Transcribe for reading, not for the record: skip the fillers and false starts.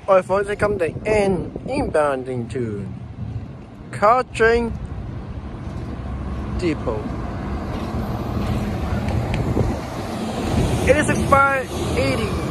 Our phones are coming and inbounding to Caltrain Depot. It is 5:80.